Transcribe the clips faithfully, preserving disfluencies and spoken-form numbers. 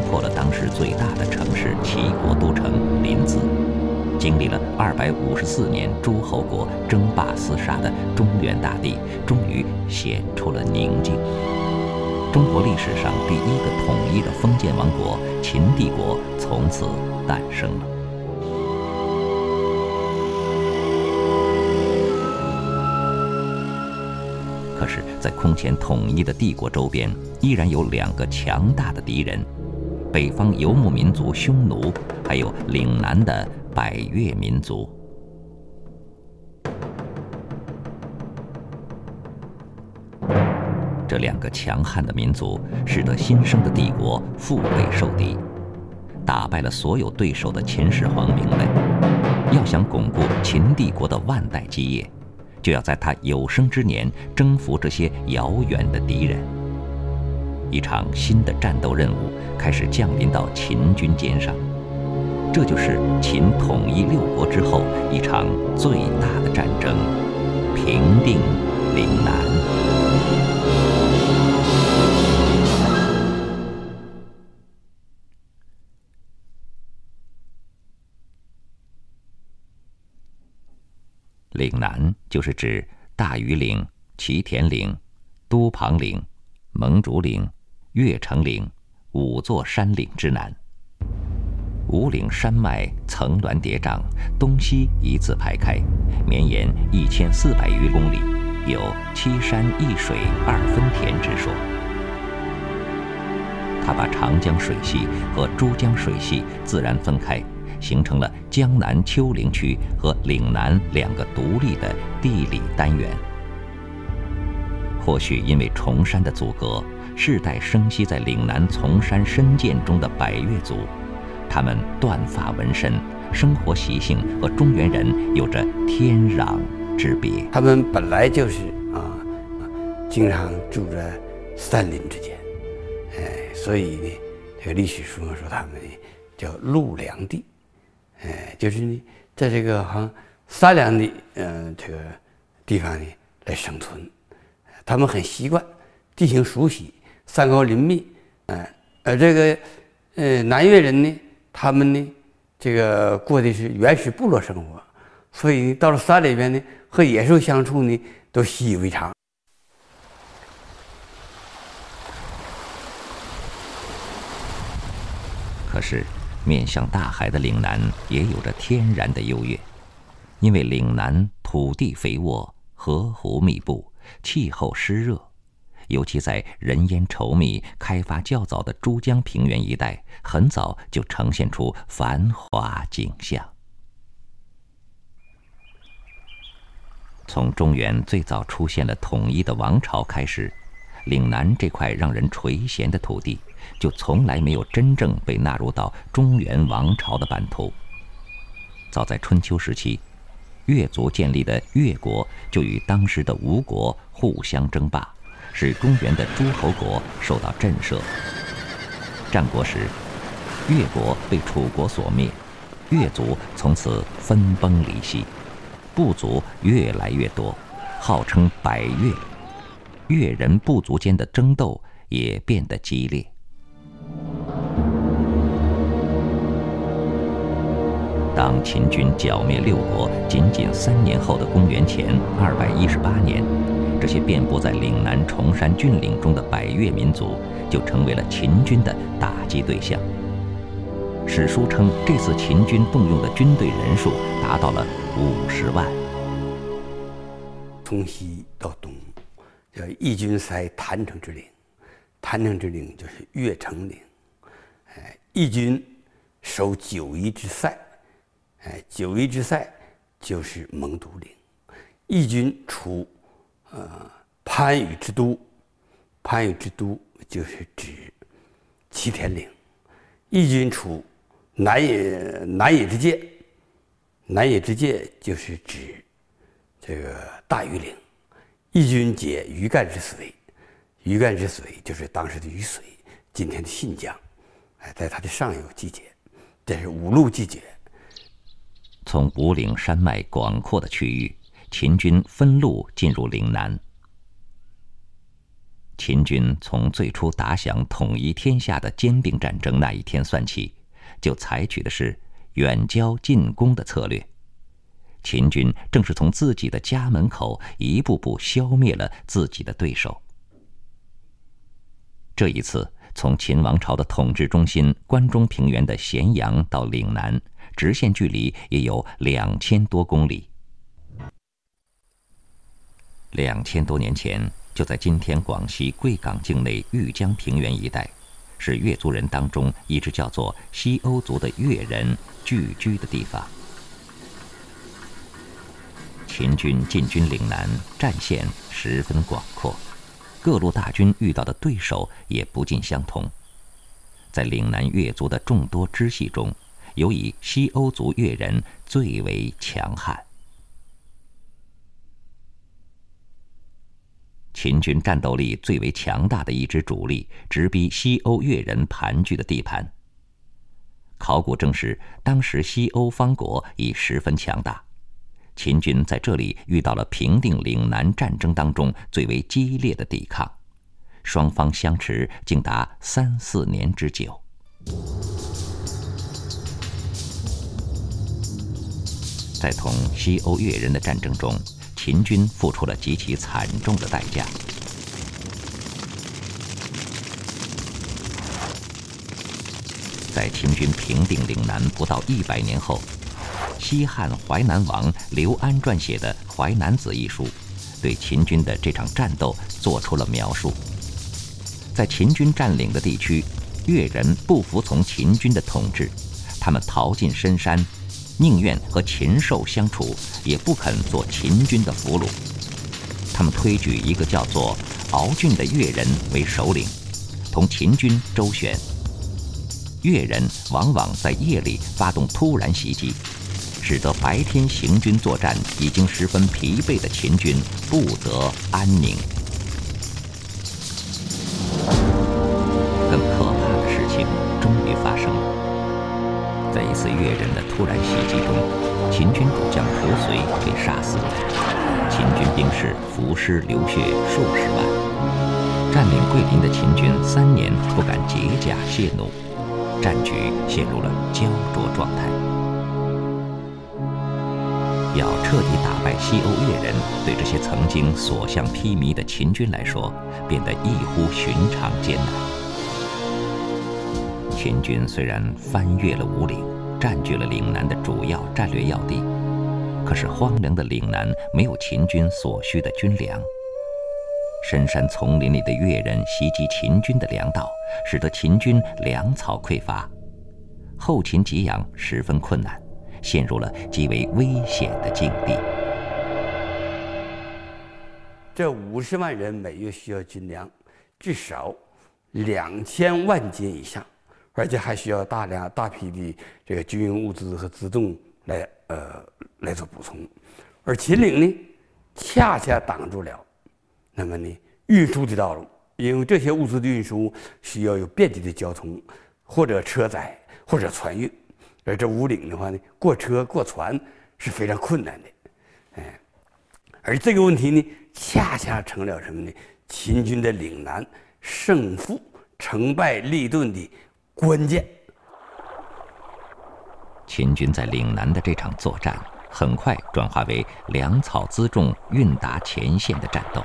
破了当时最大的城市齐国都城临淄。经历了二百五十四年诸侯国争霸厮杀的中原大地，终于显出了宁静。中国历史上第一个统一的封建王国秦帝国从此诞生了。可是，在空前统一的帝国周边，依然有两个强大的敌人：北方游牧民族匈奴，还有岭南的百越民族。这两个强悍的民族，使得新生的帝国腹背受敌，打败了所有对手的秦始皇明们，要想巩固秦帝国的万代基业，就要在他有生之年征服这些遥远的敌人。一场新的战斗任务开始降临到秦军肩上，这就是秦统一六国之后一场最大的战争——平定岭南。岭南就是指大庾岭、祁田岭、都庞岭、蒙竹岭、越城岭五座山岭之南。五岭山脉层峦叠嶂，东西一字排开，绵延一千四百余公里，有七山一水二分田之说。它把长江水系和珠江水系自然分开，形成了江南丘陵区和岭南两个独立的地理单元。或许因为崇山的阻隔，世代生息在岭南丛山深涧中的百越族，他们断发纹身，生活习性和中原人有着天壤之别。 他们本来就是啊，经常住在山林之间，哎，所以呢，这个历史书上说他们呢叫陆梁地。哎，就是呢，在这个好像山梁的呃这个地方呢来生存，他们很习惯，地形熟悉，山高林密，哎，而这个呃南越人呢，他们呢这个过的是原始部落生活，所以到了山里边呢，和野兽相处呢都习以为常。 可是，面向大海的岭南也有着天然的优越，因为岭南土地肥沃，河湖密布，气候湿热，尤其在人烟稠密、开发较早的珠江平原一带，很早就呈现出繁华景象。从中原最早出现了统一的王朝开始，岭南这块让人垂涎的土地就从来没有真正被纳入到中原王朝的版图。早在春秋时期，越族建立的越国就与当时的吴国互相争霸，使中原的诸侯国受到震慑。战国时，越国被楚国所灭，越族从此分崩离析，部族越来越多，号称百越。越人部族间的争斗也变得激烈。当秦军剿灭六国仅仅三年后的公元前二百一十八年，这些遍布在岭南崇山峻岭中的百越民族就成为了秦军的打击对象。史书称，这次秦军动用的军队人数达到了五十万。 从西到东，叫义军塞郯城之岭，郯城之岭就是越城岭。哎，义军守九夷之塞，哎，九夷之塞就是蒙都岭。义军出呃番禺之都，番禺之都就是指祁田岭。义军出南野南野之界，南野之界就是指这个大庾岭。义军解余干之水，余干之水就是当时的雨水，今天的信江，哎，在它的上游集结，这是五路集结。 从五岭山脉广阔的区域，秦军分路进入岭南。 秦军从最初打响统一天下的兼并战争那一天算起，就采取的是远交近攻的策略。秦军正是从自己的家门口一步步消灭了自己的对手。这一次，从秦王朝的统治中心关中平原的咸阳到岭南，直线距离也有两千多公里。两千多年前，就在今天广西贵港境内玉江平原一带，是越族人当中一支叫做西欧族的越人聚居的地方。秦军进军岭南，战线十分广阔，各路大军遇到的对手也不尽相同。在岭南越族的众多支系中，有以西欧族越人最为强悍。秦军战斗力最为强大的一支主力，直逼西欧越人盘踞的地盘。考古证实，当时西欧方国已十分强大。秦军在这里遇到了平定岭南战争当中最为激烈的抵抗，双方相持竟达三四年之久。在同西欧越人的战争中，秦军付出了极其惨重的代价。在秦军平定岭南不到一百年后，西汉淮南王刘安撰写的《淮南子》一书，对秦军的这场战斗做出了描述。在秦军占领的地区，越人不服从秦军的统治，他们逃进深山，宁愿和禽兽相处，也不肯做秦军的俘虏。他们推举一个叫做敖俊的越人为首领，同秦军周旋。越人往往在夜里发动突然袭击，使得白天行军作战已经十分疲惫的秦军不得安宁。更可怕的事情终于发生了。在一次越人的突然袭击中，秦军主将屠绥被杀死，秦军兵士浮尸流血数十万。占领桂林的秦军三年不敢解甲泄怒，战局陷入了焦灼状态。要彻底打败西欧越人，对这些曾经所向披靡的秦军来说，变得异乎寻常艰难。秦军虽然翻越了五岭，占据了岭南的主要战略要地，可是荒凉的岭南没有秦军所需的军粮。深山丛林里的越人袭击秦军的粮道，使得秦军粮草匮乏，后勤给养十分困难，陷入了极为危险的境地。 这五十万人每月需要军粮至少两千万斤以上，而且还需要大量大批的这个军用物资和辎重来呃来做补充。而秦岭呢，恰恰挡住了那么呢运输的道路，因为这些物资的运输需要有便捷的交通，或者车载，或者船运。而这五岭的话呢，过车过船是非常困难的，哎，而这个问题呢，恰恰成了什么呢？秦军的岭南胜负、成败立顿的关键。 秦军在岭南的这场作战，很快转化为粮草辎重运达前线的战斗。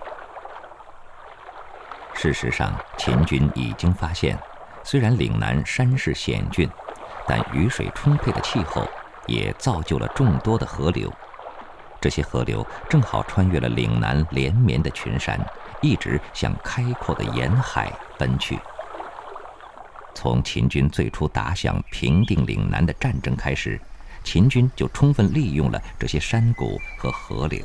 事实上，秦军已经发现，虽然岭南山势险峻，但雨水充沛的气候也造就了众多的河流。这些河流正好穿越了岭南连绵的群山，一直向开阔的沿海奔去。从秦军最初打响平定岭南的战争开始，秦军就充分利用了这些山谷和河流。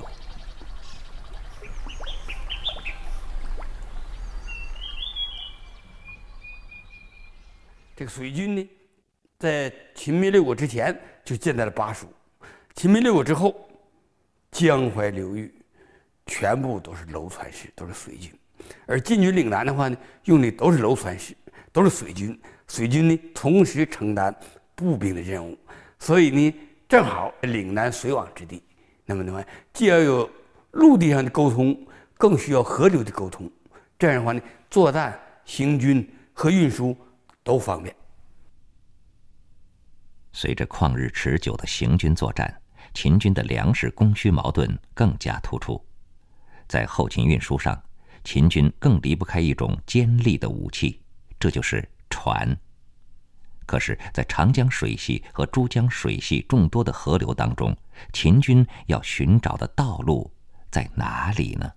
这个水军呢，在秦灭六国之前就建在了巴蜀，秦灭六国之后，江淮流域全部都是楼船式，都是水军。而进军岭南的话呢，用的都是楼船式，都是水军。水军呢，同时承担步兵的任务，所以呢，正好岭南水网之地。那么的话，既要有陆地上的沟通，更需要河流的沟通。 这样的话呢，作战、行军和运输都方便。 随着旷日持久的行军作战，秦军的粮食供需矛盾更加突出。在后勤运输上，秦军更离不开一种尖利的武器，这就是船。可是，在长江水系和珠江水系众多的河流当中，秦军要寻找的道路在哪里呢？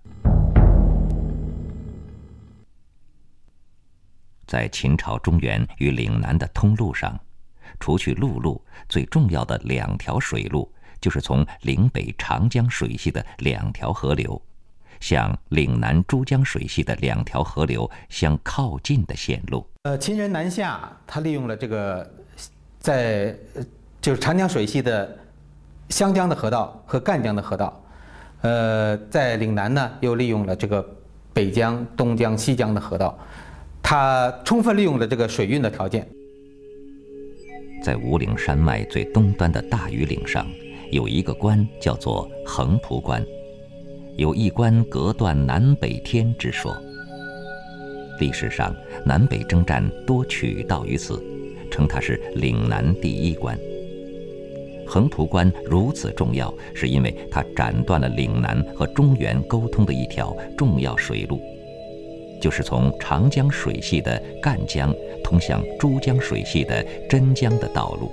在秦朝中原与岭南的通路上，除去陆路，最重要的两条水路就是从岭北长江水系的两条河流，向岭南珠江水系的两条河流相靠近的线路。 呃，秦人南下，他利用了这个在就是长江水系的湘江的河道和赣江的河道，呃，在岭南呢又利用了这个北江、东江、西江的河道，他充分利用了这个水运的条件。 在五岭山脉最东端的大庾岭上，有一个关叫做横蒲关，有一关隔断南北天之说。历史上，南北征战多取道于此，称它是岭南第一关。横蒲关如此重要，是因为它斩断了岭南和中原沟通的一条重要水路，就是从长江水系的赣江通向珠江水系的真江的道路。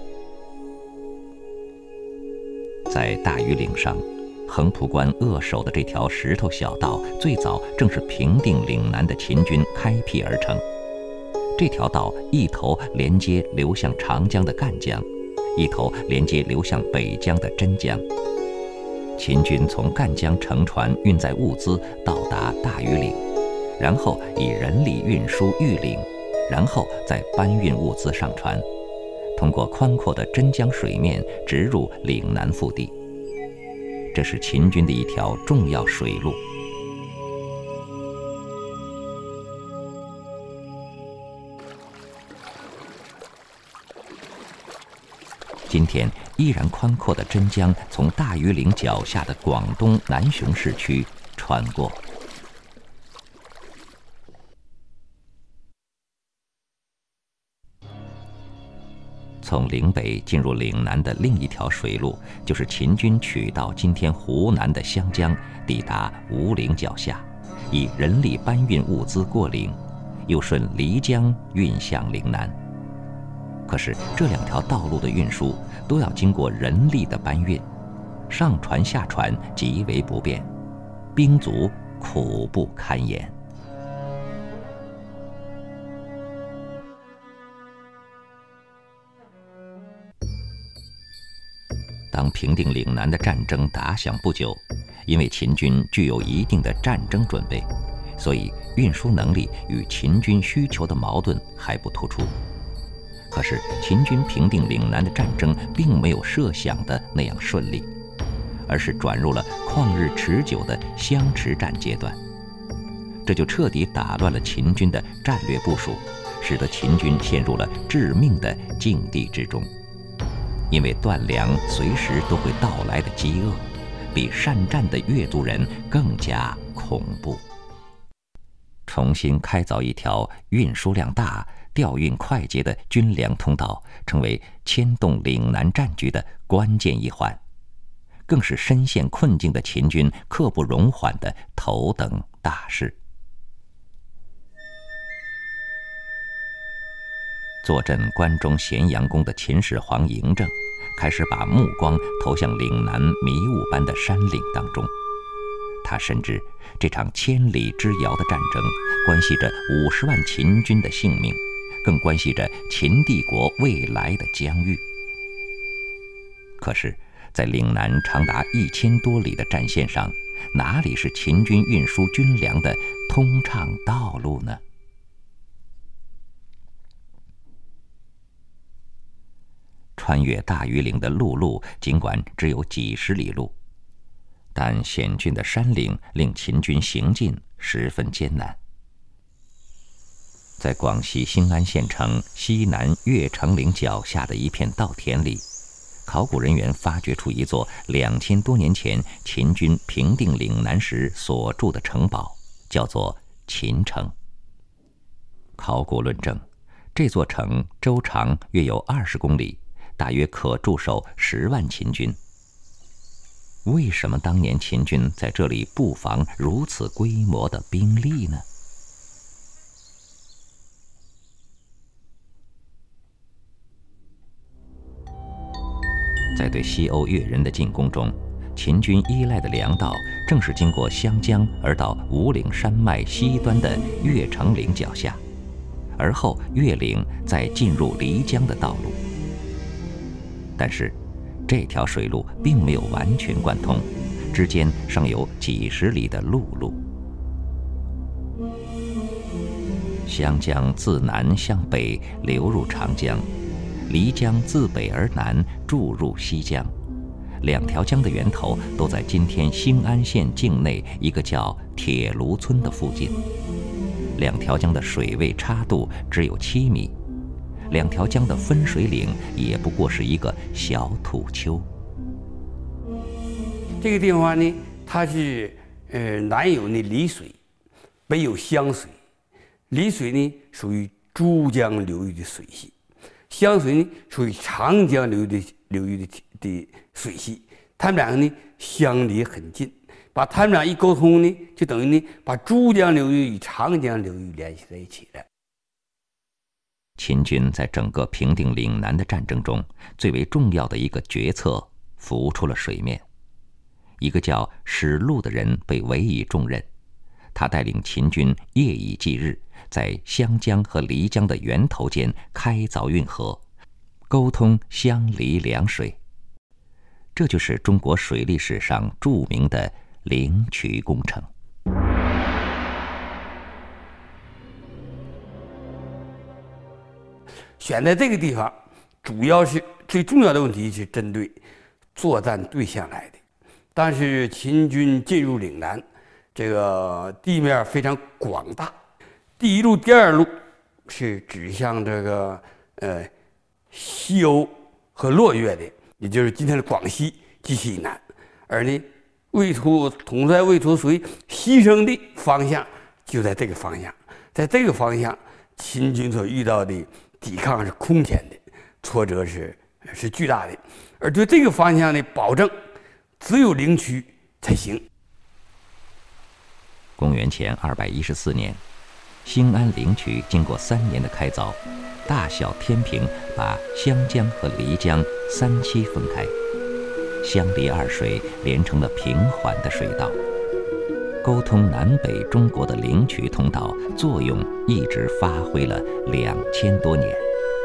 在大庾岭上，横蒲关扼守的这条石头小道，最早正是平定岭南的秦军开辟而成。这条道一头连接流向长江的赣江，一头连接流向北江的真江。秦军从赣江乘船运载物资到达大庾岭，然后以人力运输御岭，然后再搬运物资上船，通过宽阔的真江水面直入岭南腹地。这是秦军的一条重要水路。今天依然宽阔的真江从大庾岭脚下的广东南雄市区穿过。从岭北进入岭南的另一条水路，就是秦军取到今天湖南的湘江，抵达吴岭脚下，以人力搬运物资过岭，又顺漓江运向岭南。可是这两条道路的运输都要经过人力的搬运，上船下船极为不便，兵卒苦不堪言。当平定岭南的战争打响不久，因为秦军具有一定的战争准备，所以运输能力与秦军需求的矛盾还不突出。可是秦军平定岭南的战争并没有设想的那样顺利，而是转入了旷日持久的相持战阶段。这就彻底打乱了秦军的战略部署，使得秦军陷入了致命的境地之中。因为断粮随时都会到来的饥饿，比善战的越族人更加恐怖。重新开凿一条运输量大、调运快捷的军粮通道，成为牵动岭南战局的关键一环，更是深陷困境的秦军刻不容缓的头等大事。坐镇关中咸阳宫的秦始皇嬴政，开始把目光投向岭南迷雾般的山岭当中。他深知这场千里之遥的战争关系着五十万秦军的性命，更关系着秦帝国未来的疆域。可是，在岭南长达一千多里的战线上，哪里是秦军运输军粮的通畅道路呢？穿越大庾岭的陆路尽管只有几十里路，但险峻的山岭令秦军行进十分艰难。在广西兴安县城西南岳城岭脚下的一片稻田里，考古人员发掘出一座两千多年前秦军平定岭南时所筑的城堡，叫做秦城。考古论证，这座城周长约有二十公里，大约可驻守十万秦军。为什么当年秦军在这里布防如此规模的兵力呢？在对西欧越人的进攻中，秦军依赖的粮道正是经过湘江而到五岭山脉西端的越城岭脚下，而后越岭再进入漓江的道路。但是，这条水路并没有完全贯通，之间尚有几十里的陆路。湘江自南向北流入长江，漓江自北而南注入西江，两条江的源头都在今天兴安县境内一个叫铁炉村的附近。两条江的水位差度只有七米，两条江的分水岭也不过是一个小土丘。 这个地方呢，它是呃南有那漓水，北有湘水。漓水呢属于珠江流域的水系，湘水呢属于长江流域的流域的的水系，它们两个呢相离很近，把它们俩一沟通呢，就等于呢把珠江流域与长江流域联系在一起了。 秦军在整个平定岭南的战争中，最为重要的一个决策浮出了水面。一个叫史禄的人被委以重任，他带领秦军夜以继日，在湘江和漓江的源头间开凿运河，沟通湘漓两水。这就是中国水利史上著名的灵渠工程。 选在这个地方，主要是最重要的问题是针对作战对象来的。但是秦军进入岭南，这个地面非常广大，第一路、第二路是指向这个呃西欧和洛越的，也就是今天的广西及其以南。而呢，魏图统帅魏图属于西征的方向就在这个方向，在这个方向，秦军所遇到的抵抗是空前的，挫折是是巨大的，而对这个方向的保证，只有灵渠才行。 公元前二百一十四年，兴安灵渠经过三年的开凿，大小天平把湘江和漓江三期分开，湘漓二水连成了平缓的水道。沟通南北中国的灵渠通道作用一直发挥了两千多年。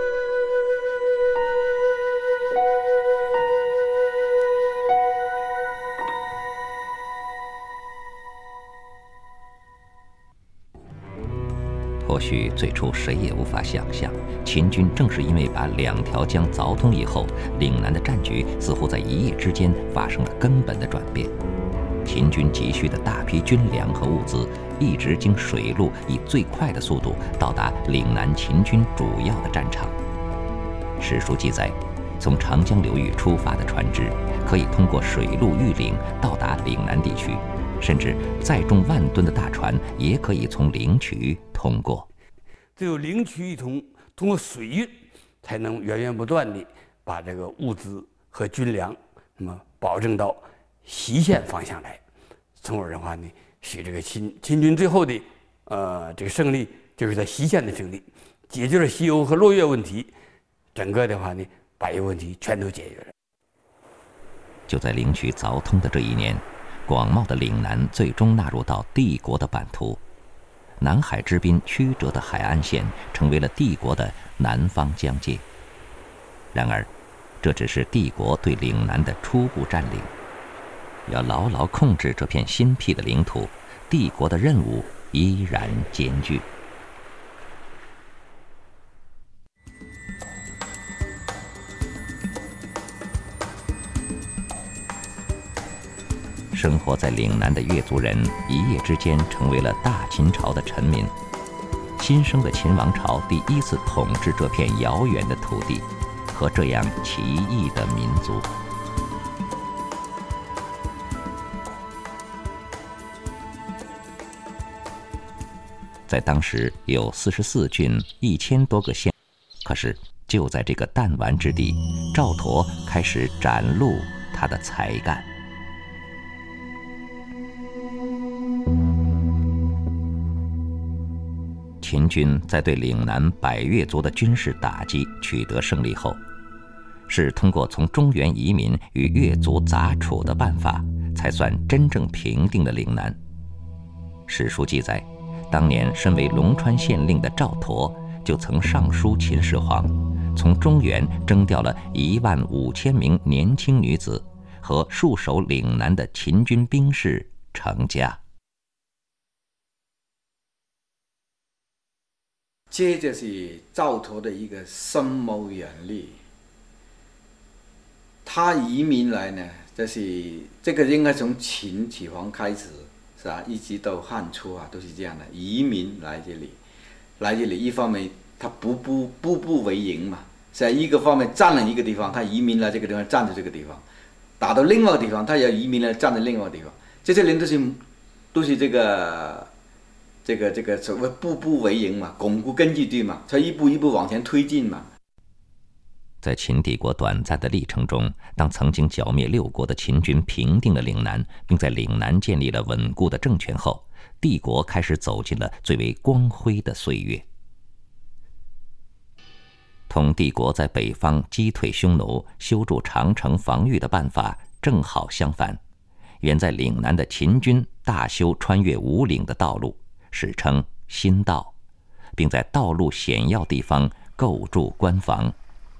或许最初谁也无法想象，秦军正是因为把两条江凿通以后，岭南的战局似乎在一夜之间发生了根本的转变。秦军急需的大批军粮和物资，一直经水路以最快的速度到达岭南秦军主要的战场。史书记载，从长江流域出发的船只，可以通过水路遇岭到达岭南地区，甚至载重万吨的大船也可以从灵渠通过。 只有灵渠一通，通过水运，才能源源不断地把这个物资和军粮，那么保证到西线方向来，从而的话呢，使这个秦秦军最后的呃这个胜利，就是在西线的胜利，解决了西欧和洛越问题，整个的话呢，把这个问题全都解决了。 就在灵渠凿通的这一年，广袤的岭南最终纳入到帝国的版图，南海之滨曲折的海岸线成为了帝国的南方疆界。然而，这只是帝国对岭南的初步占领。要牢牢控制这片新辟的领土，帝国的任务依然艰巨。生活在岭南的越族人一夜之间成为了大秦朝的臣民。新生的秦王朝第一次统治这片遥远的土地，和这样奇异的民族。 在当时有四十四郡一千多个县，可是就在这个弹丸之地，赵佗开始展露他的才干。秦军在对岭南百越族的军事打击取得胜利后，是通过从中原移民与越族杂处的办法，才算真正平定了岭南。史书记载，当年身为龙川县令的赵佗，就曾上书秦始皇，从中原征调了一万五千名年轻女子和戍守岭南的秦军兵士成家。 这就是赵佗的一个深谋远虑。他移民来呢，就是这个应该从秦始皇开始，是吧？一直到汉初啊，都是这样的，移民来这里，来这里一方面他步步步步为营嘛，在一个方面占了一个地方，他移民来这个地方占着这个地方，打到另外一个地方，他要移民来占着另外一个地方，这些人都是都是这个。这个这个所谓步步为营嘛，巩固根据地嘛，才一步一步往前推进嘛。 在秦帝国短暂的历程中，当曾经剿灭六国的秦军平定了岭南，并在岭南建立了稳固的政权后，帝国开始走进了最为光辉的岁月。同帝国在北方击退匈奴、修筑长城防御的办法正好相反，远在岭南的秦军大修穿越五岭的道路，史称新道，并在道路险要地方构筑关防。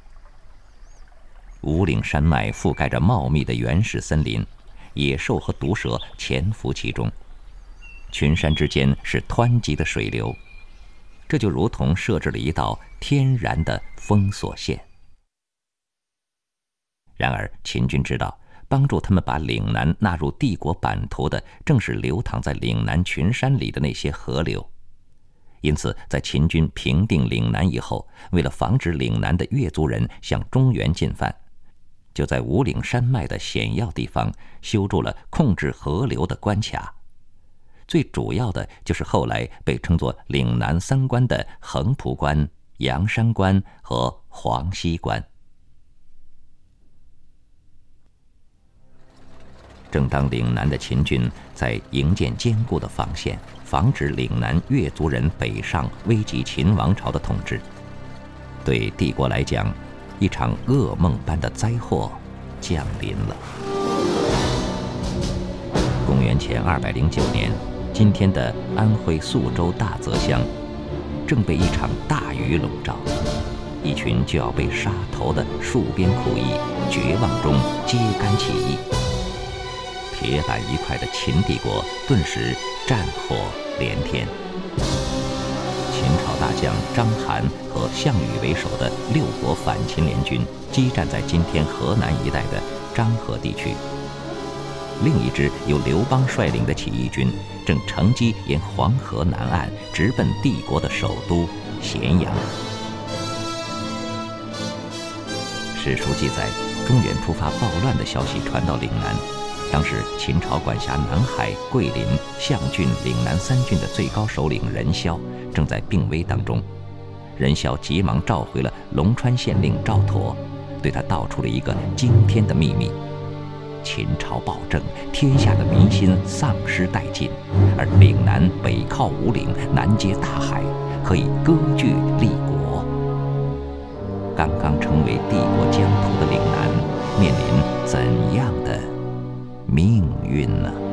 五岭山脉覆盖着茂密的原始森林，野兽和毒蛇潜伏其中，群山之间是湍急的水流，这就如同设置了一道天然的封锁线。然而秦军知道，帮助他们把岭南纳入帝国版图的，正是流淌在岭南群山里的那些河流。因此，在秦军平定岭南以后，为了防止岭南的越族人向中原进犯，就在五岭山脉的险要地方修筑了控制河流的关卡。最主要的就是后来被称作岭南三关的横蒲关、阳山关和黄溪关。正当岭南的秦军在营建坚固的防线，防止岭南越族人北上危及秦王朝的统治，对帝国来讲，一场噩梦般的灾祸降临了。公元前二百零九年，今天的安徽宿州大泽乡，正被一场大雨笼罩，一群就要被杀头的戍边苦役，绝望中揭竿起义。铁板一块的秦帝国顿时战火连天。秦朝大将章邯和项羽为首的六国反秦联军激战在今天河南一带的漳河地区，另一支由刘邦率领的起义军正乘机沿黄河南岸直奔帝国的首都咸阳。史书记载，中原突发暴乱的消息传到岭南。当时秦朝管辖南海、桂林、象郡、岭南三郡的最高首领任嚣正在病危当中，任嚣急忙召回了龙川县令赵佗，对他道出了一个惊天的秘密：秦朝暴政，天下的民心丧失殆尽，而岭南北靠五岭，南接大海，可以割据立国。刚刚成为帝国疆土的岭南，面临怎样的命运呢？